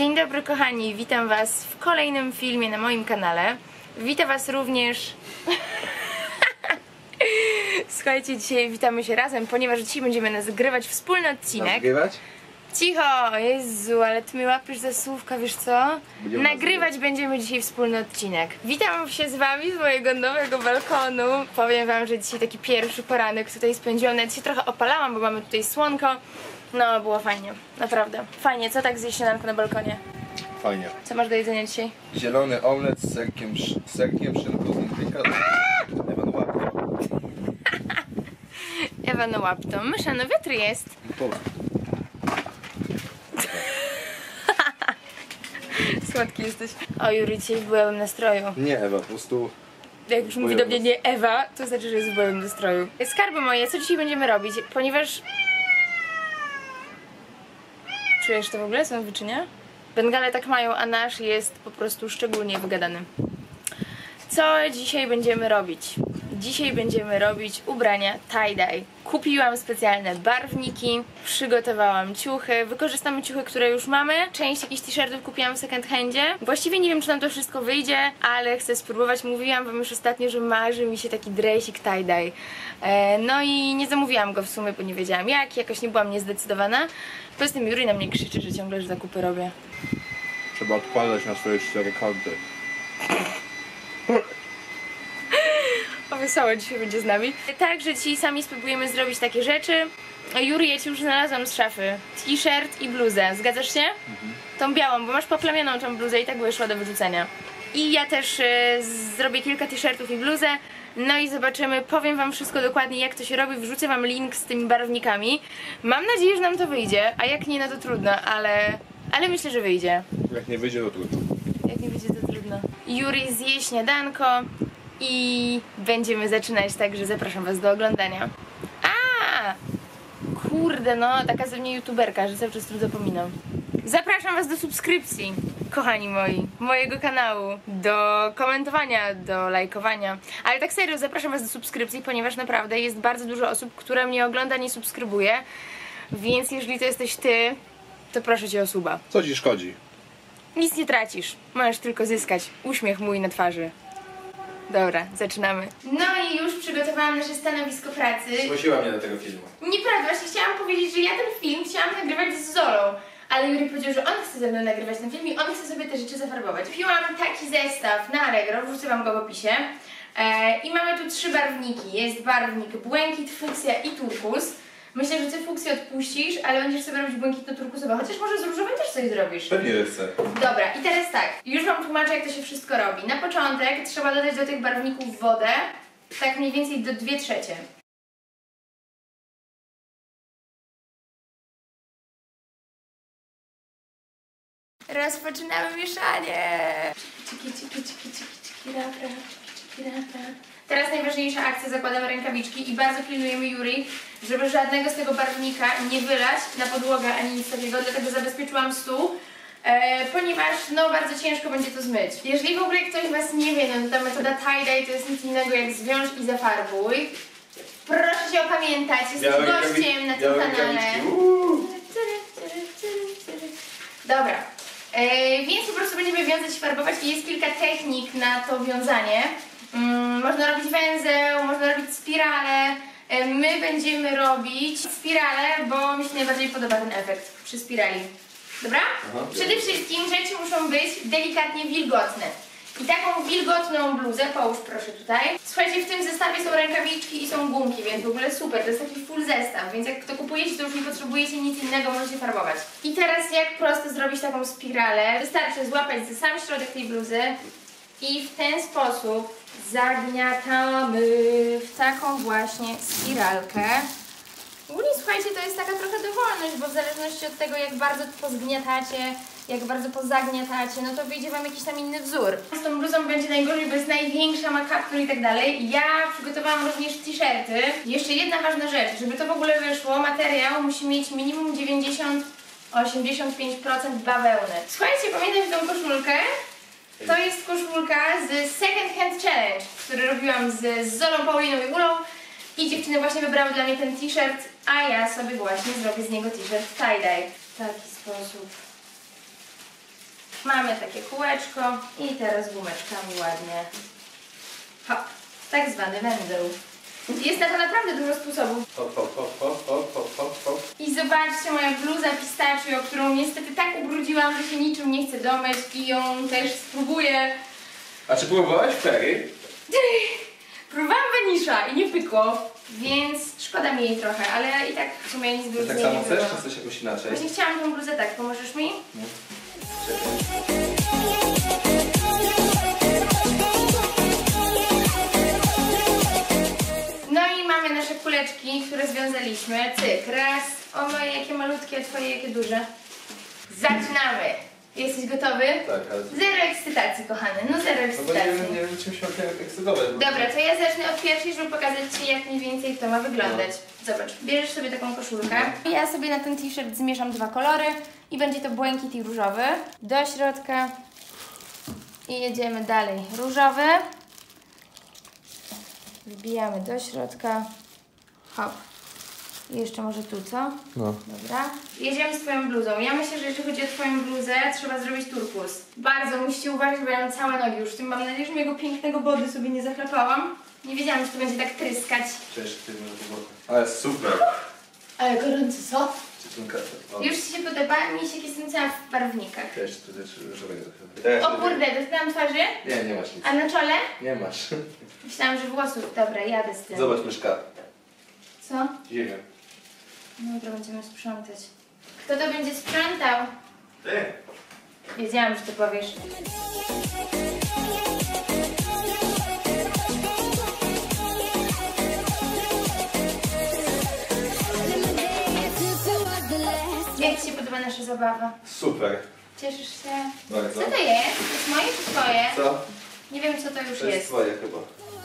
Dzień dobry kochani, witam was w kolejnym filmie na moim kanale. Witam was również... Słuchajcie, dzisiaj witamy się razem, ponieważ dzisiaj będziemy nagrywać wspólny odcinek. Nagrywać? Cicho! Jezu, ale ty mnie łapiesz za słówka, wiesz co? Nagrywać będziemy dzisiaj wspólny odcinek. Witam się z wami z mojego nowego balkonu. Powiem wam, że dzisiaj taki pierwszy poranek tutaj spędziłam. Nawet się trochę opalałam, bo mamy tutaj słonko. No, było fajnie, naprawdę. Fajnie, co tak zjeść śniadanko na balkonie? Fajnie. Co masz do jedzenia dzisiaj? Zielony omlet z serkiem, szynką z indyka. Ewan łapto. Ewa, no łap to. Mysza, no wiatr jest. Słodki jesteś. O, Juri, dzisiaj w byłym nastroju. Nie Ewa, po prostu... Jak już mówi do mnie nie Ewa, to znaczy, że jest w byłym nastroju. Skarby moje, co dzisiaj będziemy robić? Ponieważ... Czujesz to w ogóle? Są wyczynia? Bengale tak mają, a nasz jest po prostu szczególnie wygadany. Co dzisiaj będziemy robić? Dzisiaj będziemy robić ubrania tie-dye. Kupiłam specjalne barwniki, przygotowałam ciuchy, wykorzystamy ciuchy, które już mamy. Część jakichś t-shirtów kupiłam w second handzie. Właściwie nie wiem, czy nam to wszystko wyjdzie, ale chcę spróbować. Mówiłam wam już ostatnio, że marzy mi się taki dresik tie-dye. No i nie zamówiłam go w sumie, bo nie wiedziałam jak, jakoś nie byłam niezdecydowana. Poza tym Juri na mnie krzyczy, że ciągle że zakupy robię. Trzeba odkładać na swoje 4 konty. O, wesoło dzisiaj będzie z nami. Także dzisiaj sami spróbujemy zrobić takie rzeczy. Juri, ja ci już znalazłam z szafy t-shirt i bluzę, zgadzasz się? Tą białą, bo masz poplamioną tą bluzę i tak wyszła do wyrzucenia. I ja też zrobię kilka t-shirtów i bluzę. No i zobaczymy, powiem wam wszystko dokładnie jak to się robi, wrzucę wam link z tymi barwnikami. Mam nadzieję, że nam to wyjdzie, a jak nie, no to trudno, ale myślę, że wyjdzie. Jak nie wyjdzie, to trudno. Jak nie wyjdzie, to trudno. Juri zje śniadanko i będziemy zaczynać, także zapraszam was do oglądania. A! Kurde, no, taka ze mnie youtuberka, że cały czas o tym zapominam. Zapraszam was do subskrypcji, kochani moi, mojego kanału, do komentowania, do lajkowania. Ale tak serio, zapraszam was do subskrypcji, ponieważ naprawdę jest bardzo dużo osób, które mnie ogląda, nie subskrybuje. Więc jeżeli to jesteś ty, to proszę cię o suba. Co ci szkodzi? Nic nie tracisz, możesz tylko zyskać uśmiech mój na twarzy. Dobra, zaczynamy. No i już przygotowałam nasze stanowisko pracy. Zgłosiła mnie do tego filmu. Nieprawda, właśnie chciałam powiedzieć, że ja ten film chciałam nagrywać z Zolą. Ale Juri powiedział, że on chce ze mną nagrywać ten film i on chce sobie te rzeczy zafarbować. Kupiłam taki zestaw na Allegro, wrzucę wam go w opisie. I mamy tu 3 barwniki. Jest barwnik błękit, fuksja i turkus. Myślę, że ty fuksję odpuścisz, ale będziesz sobie robić błękitno-turkusowe. Chociaż może z różowym też coś zrobisz. Pewnie chcę. Dobra, i teraz tak. Już wam tłumaczę, jak to się wszystko robi. Na początek trzeba dodać do tych barwników wodę. Tak mniej więcej do 2/3. Rozpoczynamy mieszanie. Teraz najważniejsza akcja, zakładamy rękawiczki i bardzo pilnujemy Juri, żeby żadnego z tego barwnika nie wylać na podłogę ani nic takiego, dlatego zabezpieczyłam stół, ponieważ no bardzo ciężko będzie to zmyć. Jeżeli w ogóle ktoś z was nie wie, no to ta metoda tie-dye to jest nic innego jak zwiąż i zafarbuj. Proszę cię opamiętać, jesteś gościem na tym kanale. Dobra. Więc po prostu będziemy wiązać i farbować i jest kilka technik na to wiązanie. Można robić węzeł, można robić spirale. My będziemy robić spirale, bo mi się najbardziej podoba ten efekt przy spirali. Dobra? Aha, przede wszystkim rzeczy muszą być delikatnie wilgotne. I taką wilgotną bluzę, połóż proszę tutaj. Słuchajcie, w tym zestawie są rękawiczki i są gumki, więc w ogóle super, to jest taki full zestaw, więc jak to kupujecie, to już nie potrzebujecie nic innego, możecie farbować. I teraz jak prosto zrobić taką spiralę? Wystarczy złapać za sam środek tej bluzy i w ten sposób zagniatamy w taką właśnie spiralkę. Ogólnie słuchajcie, to jest taka trochę dowolność, bo w zależności od tego, jak bardzo pozgniatacie, jak bardzo pozagniatacie, no to wyjdzie wam jakiś tam inny wzór. Z tą bluzą będzie najgorzej, bo jest największa, ma kaptur i tak dalej. Ja przygotowałam również t-shirty. Jeszcze jedna ważna rzecz, żeby to w ogóle wyszło, materiał musi mieć minimum 90–85% bawełny. Słuchajcie, pamiętajcie tą koszulkę. To jest koszulka z Second Hand Challenge, który robiłam z Zolą, Pauliną i Ulą. I dziewczyny właśnie wybrały dla mnie ten t-shirt, a ja sobie właśnie zrobię z niego t-shirt tie-dye. W taki sposób. mamy takie kółeczko i teraz gumeczkami ładnie. Hop, tak zwany węzeł. Jest na to naprawdę dużo sposobów. Hop, hop, hop, hop, hop, hop, hop, hop. I zobaczcie, moja bluza pistachio, którą niestety tak ubrudziłam, że się niczym nie chce domyć i ją też spróbuję. A czy próbowałaś Ferry? Próbowałam Venisza i nie pykło, więc szkoda mi jej trochę, ale i tak w sumie nic by już z Tak niej nie samo było. chcesz, czy coś jakoś inaczej? Właśnie chciałam tą bluzę tak, pomożesz mi? No i mamy nasze kuleczki, które związaliśmy. Cyk, raz. O moje, jakie malutkie, a twoje jakie duże. Zaczynamy. Jesteś gotowy? Tak, ale... Zero ekscytacji, kochany. No zero No bo ekscytacji. nie wiem czym się ekscytować. Dobra, to ja zacznę od pierwszej, żeby pokazać Ci, jak mniej więcej to ma wyglądać. Zobacz, bierzesz sobie taką koszulkę. Ja sobie na ten t-shirt zmieszam dwa kolory i będzie to błękit i różowy. Do środka i jedziemy dalej. Różowy. Wbijamy do środka. Hop. I jeszcze może tu, co? No. Dobra. Jedziemy z Twoją bluzą. Ja myślę, że jeśli chodzi o Twoją bluzę, trzeba zrobić turkus. Bardzo musicie uważać, bo ja mam całe nogi już w tym. Mam nadzieję, że mojego pięknego body sobie nie zachlapałam. Nie wiedziałam, że to będzie tak tryskać. Cześć, ty na powrotek. Ale super. Ale gorąco, co? Już Już Ci się podoba? Mi się jestem cała w barwnikach. Cześć, tu też różowego trochę. O kurde, dotknęłam twarzy? Nie, nie masz nic. A na czole? Nie masz. Myślałam, że włosów. Dobra, jadę z tym. Zobacz myszka. Co? Ziemię. Dobra, będziemy sprzątać. Kto to będzie sprzątał? Ty. Wiedziałam, że to powiesz. Jak Ci się podoba nasza zabawa? Super. Cieszysz się? Bardzo. Co to jest? To jest moje czy twoje? Co? Nie wiem, co to już To jest jest. twoje chyba.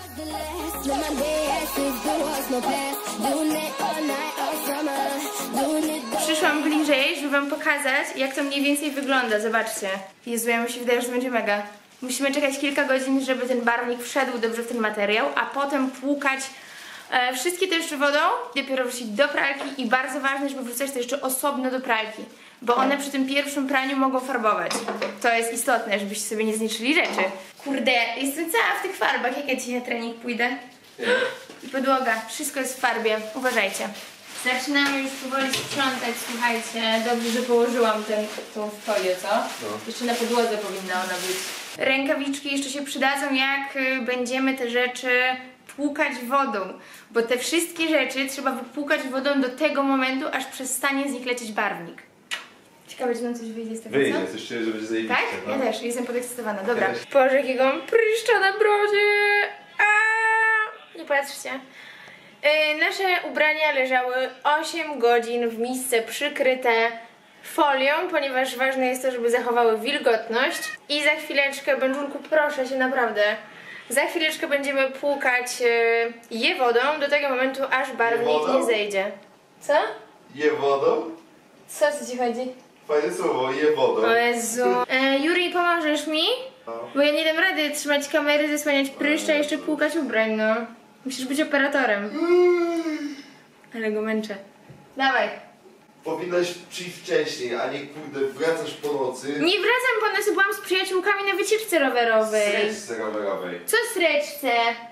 Przyszłam bliżej, żeby Wam pokazać, jak to mniej więcej wygląda. Zobaczcie. Jezu, ja mi się wydaje, że to będzie mega. Musimy czekać kilka godzin, żeby ten barwnik wszedł dobrze w ten materiał, a potem płukać wszystkie to jeszcze wodą, dopiero wrzucić do pralki i bardzo ważne, żeby wrzucać to jeszcze osobno do pralki, bo one przy tym pierwszym praniu mogą farbować. To jest istotne, żebyście sobie nie zniszczyli rzeczy. Kurde, jestem cała w tych farbach, jak ja dzisiaj na trening pójdę. I podłoga, wszystko jest w farbie, uważajcie. Zaczynamy już powoli sprzątać, słuchajcie. Dobrze, że położyłam tą folię, co? No. Jeszcze na podłodze powinna ona być. Rękawiczki jeszcze się przydadzą, jak będziemy te rzeczy płukać wodą. Bo te wszystkie rzeczy trzeba wypłukać wodą do tego momentu, aż przestanie z nich lecieć barwnik. Ciekawe, czy nam coś wyjdzie z tego, co? Wyjdzie, coś czuję, że będzie zajebiście. Tak? No. Ja też, jestem podekscytowana. Dobra. Ja też. Boże, jakiego mam pryszcza na brodzie! Nie patrzcie. Nasze ubrania leżały 8 godzin w misce przykryte folią, ponieważ ważne jest to, żeby zachowały wilgotność. I za chwileczkę, Benżulku, proszę cię, naprawdę, za chwileczkę będziemy płukać je wodą do tego momentu, aż barwnik nie zejdzie. Co? Je wodą? Co ci chodzi? Fajne słowo, je wodą. O Jezu. Juri, pomożesz mi? No. Bo ja nie dam rady trzymać kamery, zasłaniać pryszcza i jeszcze płukać ubrań, no. Musisz być operatorem. Ale go męczę. Dawaj. Powinnaś przyjść wcześniej, a nie kurde wracasz po nocy. Nie wracam po nocy, byłam z przyjaciółkami na wycieczce rowerowej. Sreczce rowerowej. Co sreczce?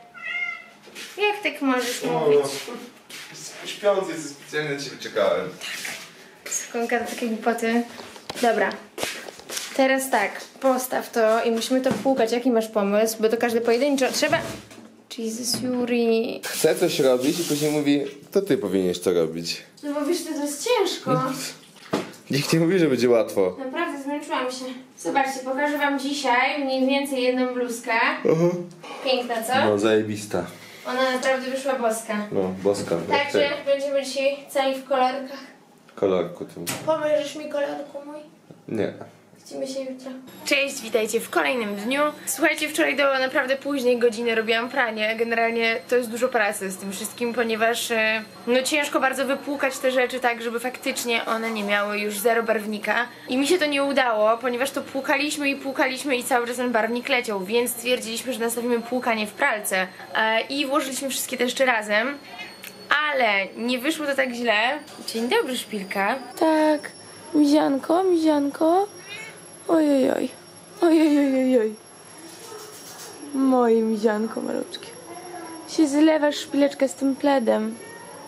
Jak tak możesz mówić? Śpiący, specjalnie na ciebie czekałem. Skonka to takie głupoty. Dobra. Teraz tak, postaw to i musimy to płukać. Jaki masz pomysł? Bo to każdy pojedynczo. Trzeba... Jesus, Juri. Chce coś robić i później mówi, to ty powinieneś to robić. No bo wiesz, to jest ciężko. Nikt nie mówi, że będzie łatwo. Naprawdę zmęczyłam się. Zobaczcie, pokażę wam dzisiaj mniej więcej jedną bluzkę. Piękna, co? No zajebista. Ona naprawdę wyszła boska. No, boska. Także będziemy dzisiaj cali w kolorkach. Kolorku tym. Pomożesz mi, kolorku mój? Nie. Widzimy się jutro. Cześć, witajcie w kolejnym dniu. Słuchajcie, wczoraj do naprawdę późnej godziny robiłam pranie. Generalnie to jest dużo pracy z tym wszystkim, ponieważ no ciężko bardzo wypłukać te rzeczy tak, żeby faktycznie one nie miały już zero barwnika. I mi się to nie udało, ponieważ to płukaliśmy i cały czas ten barwnik leciał, więc stwierdziliśmy, że nastawimy płukanie w pralce i włożyliśmy wszystkie te jeszcze razem. Ale nie wyszło to tak źle. Dzień dobry, szpilka. Tak, mizianko, mizianko. Ojojoj. Ojojojojoj. Moje mizianko malutkie. Się zlewasz szpileczkę z tym pledem.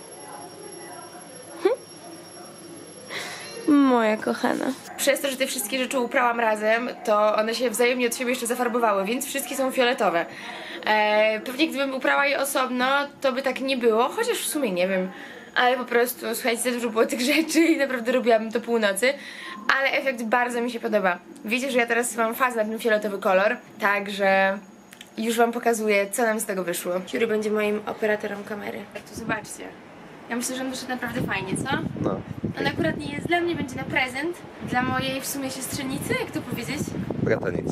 Moja kochana. Przez to, że te wszystkie rzeczy uprałam razem, to one się wzajemnie od siebie jeszcze zafarbowały, więc wszystkie są fioletowe. Pewnie gdybym uprała je osobno, to by tak nie było, chociaż w sumie nie wiem. Ale po prostu, słuchajcie, za dużo było tych rzeczy i naprawdę robiłabym to północy. Ale efekt bardzo mi się podoba. Wiecie, że ja teraz mam fazę na ten fioletowy kolor, także już wam pokazuję, co nam z tego wyszło. Który będzie moim operatorem kamery. Tak tu zobaczcie. Ja myślę, że on wyszedł naprawdę fajnie, co? No. On akurat nie jest dla mnie, będzie na prezent. Dla mojej w sumie siostrzenicy, jak to powiedzieć? Bratanic.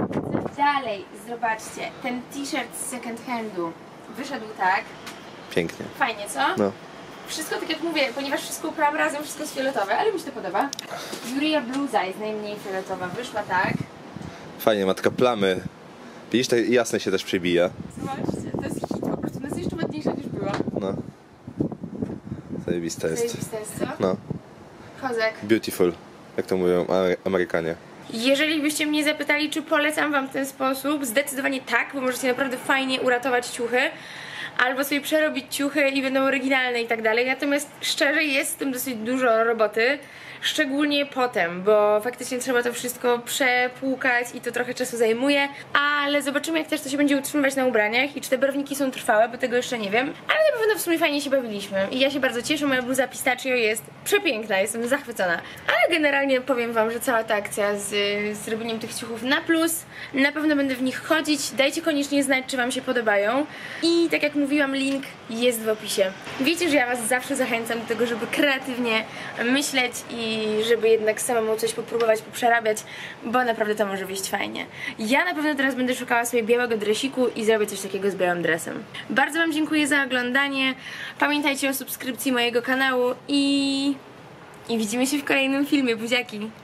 Dalej, zobaczcie, ten t-shirt z second handu wyszedł tak. Pięknie. Fajnie, co? No. Wszystko tak jak mówię, ponieważ wszystko uprałam razem, wszystko jest fioletowe, ale mi się to podoba. Julia bluza jest najmniej fioletowa, wyszła tak. Fajnie, ma tylko plamy. Widzisz, to jasne się też przebija. Zobaczcie, to jest hit, po prostu ona jest jeszcze ładniejsza niż była. No. Zajebista jest. Zajebiste jest, co? No. Kozak. Beautiful, jak to mówią Amerykanie. Jeżeli byście mnie zapytali, czy polecam wam ten sposób, zdecydowanie tak, bo możecie naprawdę fajnie uratować ciuchy. Albo sobie przerobić ciuchy i będą oryginalne i tak dalej. Natomiast szczerze jest z tym dosyć dużo roboty. Szczególnie potem, bo faktycznie trzeba to wszystko przepłukać i to trochę czasu zajmuje. Ale zobaczymy, jak też to się będzie utrzymywać na ubraniach i czy te barwniki są trwałe, bo tego jeszcze nie wiem. Ale na pewno w sumie fajnie się bawiliśmy. I ja się bardzo cieszę, moja bluza pistachio jest przepiękna, jestem zachwycona. Ale generalnie powiem wam, że cała ta akcja z robieniem tych ciuchów na plus. Na pewno będę w nich chodzić. Dajcie koniecznie znać, czy wam się podobają. I tak jak mówiłam, link jest w opisie. Wiecie, że ja was zawsze zachęcam do tego, żeby kreatywnie myśleć i żeby jednak samemu coś popróbować, poprzerabiać, bo naprawdę to może wyjść fajnie. Ja na pewno teraz będę szukała sobie białego dresiku i zrobię coś takiego z białym dresem. Bardzo wam dziękuję za oglądanie. Pamiętajcie o subskrypcji mojego kanału i widzimy się w kolejnym filmie. Buziaki!